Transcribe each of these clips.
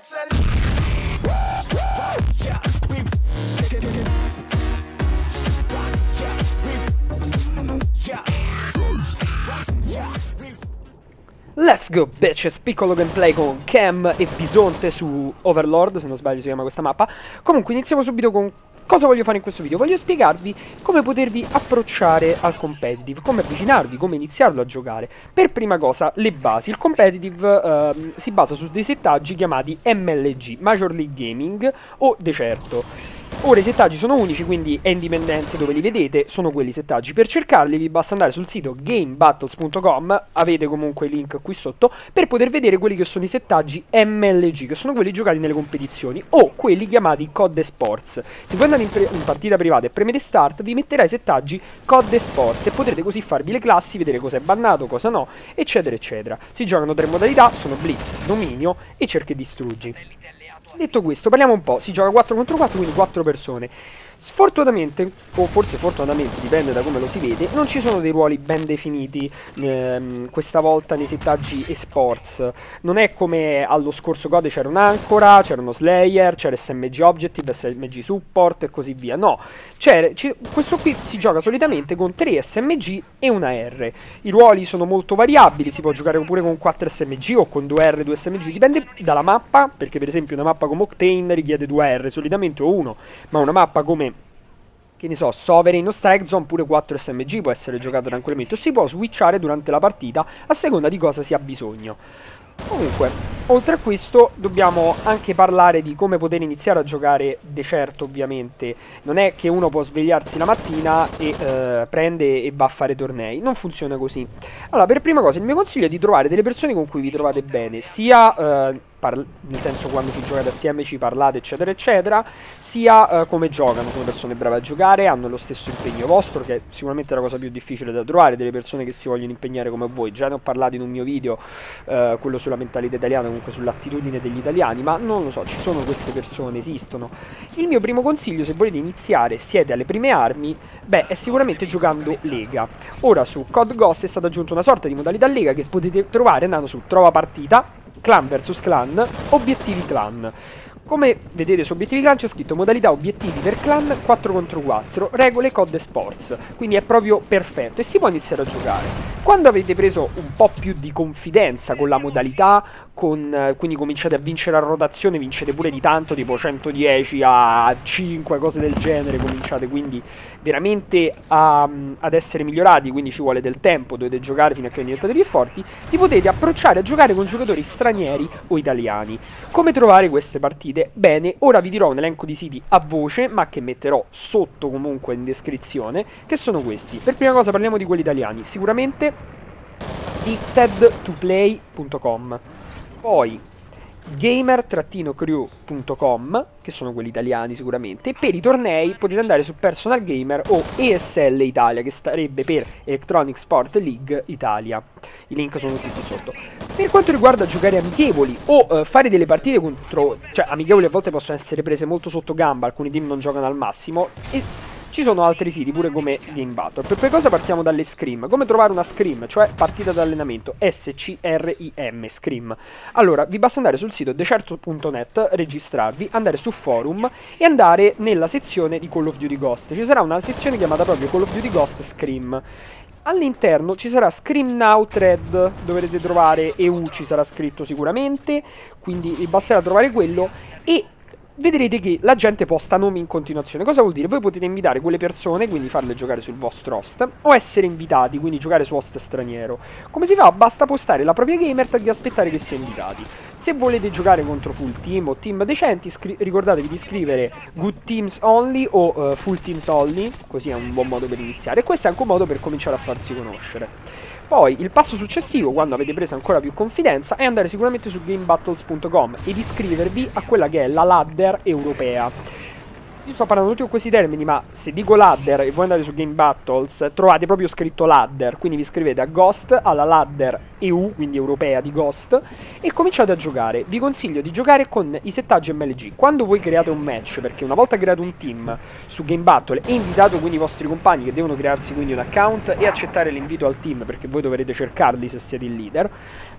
Let's go bitches, piccolo gameplay con Cam e Bisonte su Overlord, se non sbaglio si chiama questa mappa. Comunque iniziamo subito con cosa voglio fare in questo video. Voglio spiegarvi come potervi approcciare al competitive, come avvicinarvi, come iniziarlo a giocare. Per prima cosa le basi. Il competitive si basa su dei settaggi chiamati MLG, Major League Gaming o Decerto. Ora i settaggi sono unici, quindi è indipendente dove li vedete, sono quelli settaggi. Per cercarli vi basta andare sul sito gamebattles.com, avete comunque il link qui sotto, per poter vedere quelli che sono i settaggi MLG, che sono quelli giocati nelle competizioni, o quelli chiamati COD Sports. Se voi andate in partita privata e premete Start, vi metterà i settaggi COD Sports e potrete così farvi le classi, vedere cosa è bannato, cosa no, eccetera eccetera. Si giocano 3 modalità, sono Blitz, Dominio e Cerca e Distruggi. Detto questo, parliamo un po', si gioca 4 contro 4, quindi 4 persone. Sfortunatamente, o forse fortunatamente, dipende da come lo si vede, non ci sono dei ruoli ben definiti questa volta nei settaggi eSports. Non è come allo scorso COD c'era un'ancora, c'era uno Slayer, c'era SMG Objective, SMG Support e così via. No, questo qui si gioca solitamente con 3 SMG e una R. I ruoli sono molto variabili, si può giocare pure con 4 SMG o con 2 R e 2 SMG, dipende dalla mappa, perché per esempio una mappa come Octane richiede 2 R solitamente o 1, ma una mappa come, che ne so, Sovereign o Strike Zone, pure 4 SMG può essere giocato tranquillamente, o si può switchare durante la partita a seconda di cosa si ha bisogno. Comunque, oltre a questo dobbiamo anche parlare di come poter iniziare a giocare Decerto. Ovviamente non è che uno può svegliarsi la mattina e prende e va a fare tornei, non funziona così. Allora, per prima cosa il mio consiglio è di trovare delle persone con cui vi trovate bene, sia nel senso quando ci giocate assieme ci parlate eccetera eccetera, sia come giocano. Sono persone brave a giocare, hanno lo stesso impegno vostro, che è sicuramente la cosa più difficile da trovare, delle persone che si vogliono impegnare come voi. Già ne ho parlato in un mio video, quello sulla mentalità italiana, comunque sull'attitudine degli italiani, ma non lo so, ci sono queste persone, esistono. Il mio primo consiglio, se volete iniziare, siete alle prime armi, beh, è sicuramente giocando Lega. Ora su COD Ghost è stata aggiunta una sorta di modalità Lega che potete trovare andando su Trova Partita, Clan vs Clan, Obiettivi Clan. Come vedete su Obiettivi Clan c'è scritto modalità obiettivi per clan 4 contro 4, regole COD Sports, quindi è proprio perfetto e si può iniziare a giocare. Quando avete preso un po' più di confidenza con la modalità, quindi cominciate a vincere a rotazione, vincete pure di tanto, tipo 110 a 5, cose del genere, cominciate quindi veramente ad essere migliorati, quindi ci vuole del tempo, dovete giocare fino a che diventate più forti, vi potete approcciare a giocare con giocatori stranieri o italiani. Come trovare queste partite? Bene, ora vi dirò un elenco di siti a voce, ma che metterò sotto comunque in descrizione, che sono questi. Per prima cosa parliamo di quelli italiani, sicuramente addicted2play.com, poi gamer-crew.com, che sono quelli italiani sicuramente. Per i tornei potete andare su Personal Gamer o ESL Italia, che starebbe per Electronic Sport League Italia. I link sono tutti sotto. Per quanto riguarda giocare amichevoli o fare delle partite contro, cioè amichevoli a volte possono essere prese molto sotto gamba, alcuni team non giocano al massimo e ci sono altri siti pure come Game Battle. Per prima cosa partiamo dalle scrim. Come trovare una scrim, cioè partita d'allenamento, SCRIM, scrim. Allora, vi basta andare sul sito decerto.net, registrarvi, andare su forum e andare nella sezione di Call of Duty Ghost. Ci sarà una sezione chiamata proprio Call of Duty Ghost Scrim. All'interno ci sarà Scrim Now Thread, dovrete trovare EU, ci sarà scritto sicuramente, quindi vi basterà trovare quello e vedrete che la gente posta nomi in continuazione. Cosa vuol dire? Voi potete invitare quelle persone, quindi farle giocare sul vostro host, o essere invitati, quindi giocare su host straniero. Come si fa? Basta postare la propria gamer tag e aspettare che sia invitati. Se volete giocare contro full team o team decenti, ricordatevi di scrivere good teams only o full teams only, così è un buon modo per iniziare. E questo è anche un modo per cominciare a farsi conoscere. Poi il passo successivo, quando avete preso ancora più confidenza, è andare sicuramente su gamebattles.com ed iscrivervi a quella che è la ladder europea. Io sto parlando tutti con questi termini, ma se dico ladder e voi andate su Game Battles, trovate proprio scritto ladder, quindi vi iscrivete a Ghost, alla ladder EU, quindi europea di Ghost, e cominciate a giocare. Vi consiglio di giocare con i settaggi MLG. Quando voi create un match, perché una volta creato un team su Game Battle e invitato quindi i vostri compagni, che devono crearsi quindi un account e accettare l'invito al team, perché voi dovrete cercarli se siete il leader,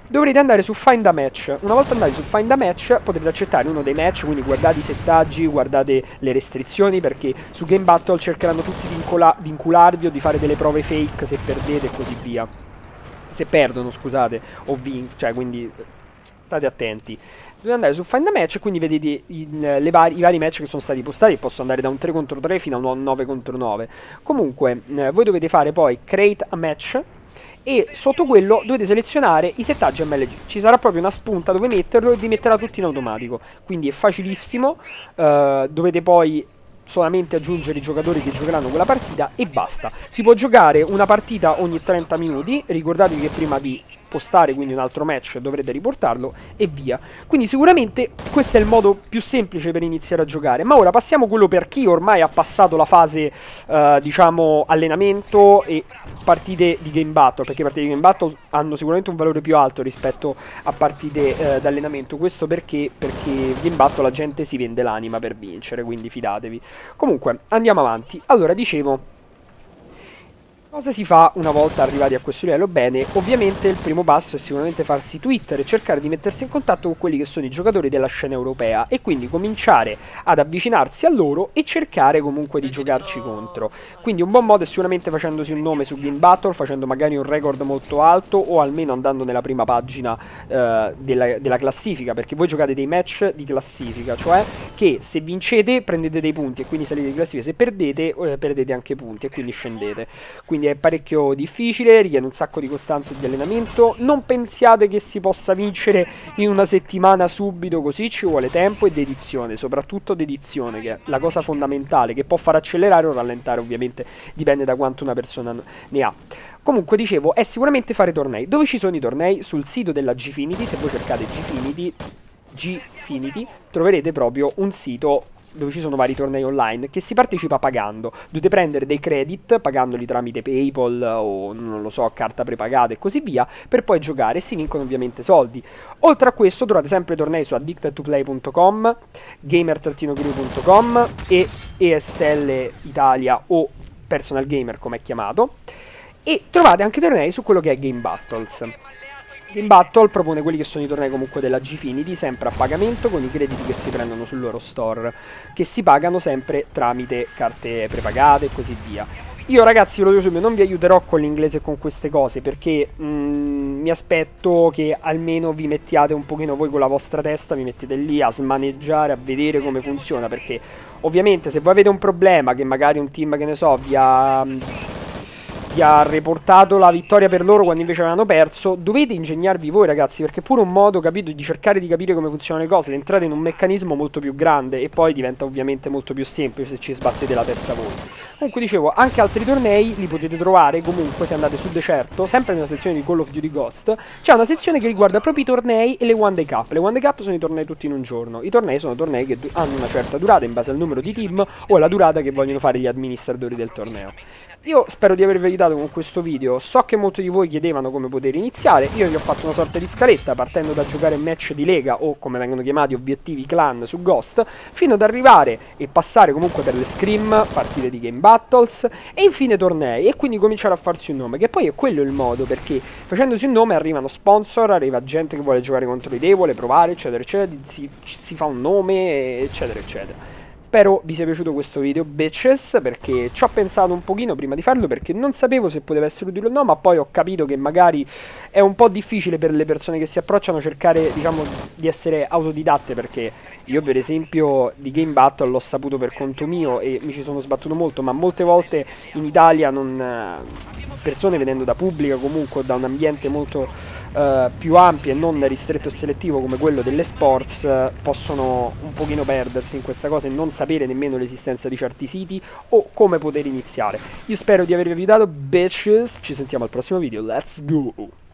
dovrete andare su Find a Match. Una volta andati su Find a Match potrete accettare uno dei match, quindi guardate i settaggi, guardate le restrizioni, perché su Game Battle cercheranno tutti di incularvi o di fare delle prove fake se perdete e così via. Se perdono, scusate, o cioè, quindi state attenti. Dovete andare su Find a Match, quindi vedete i vari match che sono stati postati, posso andare da un 3 contro 3 fino a un 9 contro 9. Comunque, voi dovete fare poi Create a Match, e sotto quello dovete selezionare i settaggi MLG. Ci sarà proprio una spunta dove metterlo e vi metterà tutto in automatico. Quindi è facilissimo, dovete poi solamente aggiungere i giocatori che giocheranno quella partita e basta. Si può giocare una partita ogni 30 minuti, ricordatevi che prima di postare quindi un altro match dovrete riportarlo e via. Quindi sicuramente questo è il modo più semplice per iniziare a giocare. Ma ora passiamo a quello per chi ormai ha passato la fase diciamo allenamento e partite di Game Battle, perché partite di Game Battle hanno sicuramente un valore più alto rispetto a partite d'allenamento. Questo perché Game Battle la gente si vende l'anima per vincere, quindi fidatevi. Comunque andiamo avanti. Allora, dicevo, cosa si fa una volta arrivati a questo livello? Bene, ovviamente il primo passo è sicuramente farsi Twitter e cercare di mettersi in contatto con quelli che sono i giocatori della scena europea e quindi cominciare ad avvicinarsi a loro e cercare comunque di giocarci contro. Quindi un buon modo è sicuramente facendosi un nome su Game Battle, facendo magari un record molto alto o almeno andando nella prima pagina della classifica, perché voi giocate dei match di classifica, cioè che se vincete prendete dei punti e quindi salite di classifica, se perdete perdete anche punti e quindi scendete. Quindi è parecchio difficile, richiede un sacco di costanza e di allenamento. Non pensiate che si possa vincere in una settimana subito così, ci vuole tempo e dedizione, soprattutto dedizione, che è la cosa fondamentale, che può far accelerare o rallentare, ovviamente dipende da quanto una persona ne ha. Comunque dicevo, è sicuramente fare tornei. Dove ci sono i tornei? Sul sito della Gfinity, se voi cercate Gfinity, troverete proprio un sito dove ci sono vari tornei online che si partecipa pagando. Dovete prendere dei credit pagandoli tramite PayPal o non lo so, carta prepagata e così via, per poi giocare e si vincono ovviamente soldi. Oltre a questo trovate sempre tornei su addicted2play.com, gamer-crew.com e ESL Italia o Personal Gamer come è chiamato, e trovate anche tornei su quello che è Game Battles. Game Battle propone quelli che sono i tornei comunque della Gfinity, sempre a pagamento, con i crediti che si prendono sul loro store, che si pagano sempre tramite carte prepagate e così via. Io ragazzi, ve lo dico subito, non vi aiuterò con l'inglese e con queste cose, perché mi aspetto che almeno vi mettiate un pochino voi con la vostra testa, vi mettete lì a smaneggiare, a vedere come funziona, perché ovviamente se voi avete un problema, che magari un team, che ne so, vi ha riportato la vittoria per loro quando invece avevano perso, dovete ingegnarvi voi ragazzi, perché è pure un modo, capito, di cercare di capire come funzionano le cose, entrate in un meccanismo molto più grande e poi diventa ovviamente molto più semplice se ci sbattete la testa voi. Comunque dicevo, anche altri tornei li potete trovare comunque se andate su Decerto, sempre nella sezione di Call of Duty Ghost, c'è una sezione che riguarda proprio i tornei e le One Day Cup. Le One Day Cup sono i tornei tutti in un giorno, i tornei sono tornei che hanno una certa durata in base al numero di team o alla durata che vogliono fare gli amministratori del torneo. Io spero di avervi aiutato con questo video, so che molti di voi chiedevano come poter iniziare, io vi ho fatto una sorta di scaletta partendo da giocare match di lega o come vengono chiamati obiettivi clan su Ghost, fino ad arrivare e passare comunque per le scrim, partite di Game Battles e infine tornei, e quindi cominciare a farsi un nome, che poi è quello il modo, perché facendosi un nome arrivano sponsor, arriva gente che vuole giocare contro di te, vuole provare eccetera eccetera, si fa un nome eccetera eccetera. Spero vi sia piaciuto questo video, bitches, perché ci ho pensato un pochino prima di farlo, perché non sapevo se poteva essere utile o no, ma poi ho capito che magari è un po' difficile per le persone che si approcciano cercare, diciamo, di essere autodidatte, perché io per esempio di Game Battle l'ho saputo per conto mio e mi ci sono sbattuto molto, ma molte volte in Italia persone venendo da pubblica comunque da un ambiente molto più ampio e non ristretto e selettivo come quello delle sports possono un pochino perdersi in questa cosa e non sapere nemmeno l'esistenza di certi siti o come poter iniziare. Io spero di avervi aiutato, bitches, ci sentiamo al prossimo video, let's go!